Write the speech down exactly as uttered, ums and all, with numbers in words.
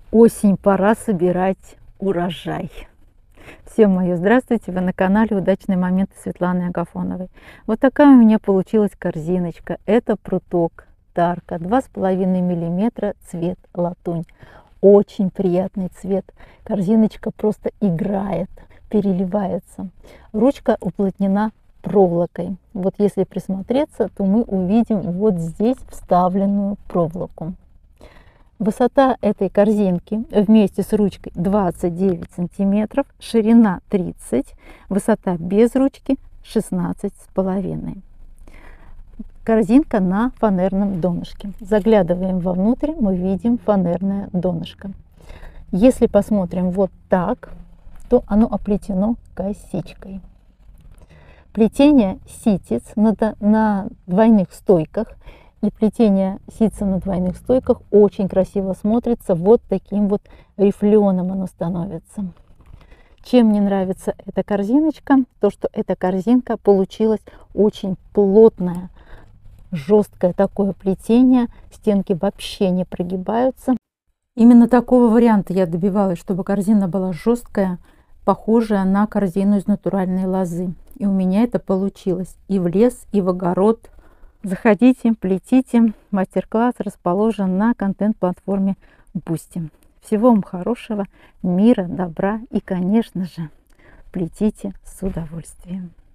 Осень, пора собирать урожай. Всем мое здравствуйте, вы на канале Удачные моменты Светланы Агафоновой. Вот такая у меня получилась корзиночка. Это пруток Тарка, два с половиной миллиметра, цвет латунь. Очень приятный цвет. Корзиночка просто играет, переливается. Ручка уплотнена проволокой. Вот если присмотреться, то мы увидим вот здесь вставленную проволоку. Высота этой корзинки вместе с ручкой двадцать девять сантиметров, ширина тридцать, высота без ручки шестнадцать с половиной. Корзинка на фанерном донышке. Заглядываем вовнутрь, мы видим фанерное донышко. Если посмотрим вот так, то оно оплетено косичкой. Плетение ситец на, на двойных стойках и плетение ситца на двойных стойках очень красиво смотрится. Вот таким вот рифленым оно становится. Чем мне нравится эта корзиночка? То, что эта корзинка получилась очень плотная, жесткое такое плетение. Стенки вообще не прогибаются. Именно такого варианта я добивалась, чтобы корзина была жесткая, похожая на корзину из натуральной лозы. И у меня это получилось и в лес, и в огород. Заходите, плетите. Мастер-класс расположен на контент-платформе Boosty. Всего вам хорошего, мира, добра и, конечно же, плетите с удовольствием.